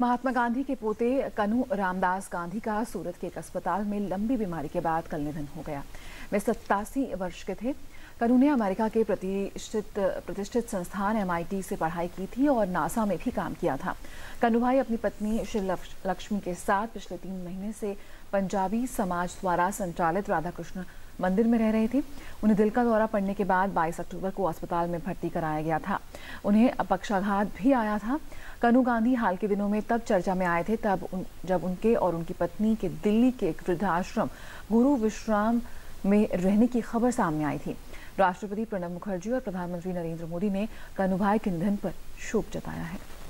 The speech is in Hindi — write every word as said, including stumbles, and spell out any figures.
महात्मा गांधी के पोते कन्हू रामदास गांधी का सूरत के एक अस्पताल में लंबी बीमारी के बाद कल निधन हो गया। वे सत्तासी वर्ष के थे। कन्हू ने अमेरिका के प्रतिष्ठित प्रतिष्ठित संस्थान एम आई टी से पढ़ाई की थी और नासा में भी काम किया था। कन्हू भाई अपनी पत्नी श्री लक्ष्मी के साथ पिछले तीन महीने से पंजाबी समाज द्वारा संचालित राधा कृष्ण मंदिर में रह रहे थे। उन्हें दिल का दौरा पड़ने के बाद बाईस अक्टूबर को अस्पताल में भर्ती कराया गया था। उन्हें पक्षाघात भी आया था। कन्हू गांधी हाल के दिनों में तब चर्चा में आए थे तब उन, जब उनके और उनकी पत्नी के दिल्ली के एक वृद्धाश्रम गुरु विश्राम में रहने की खबर सामने आई थी। राष्ट्रपति प्रणब मुखर्जी और प्रधानमंत्री नरेंद्र मोदी ने कन्हू भाई के निधन पर शोक जताया है।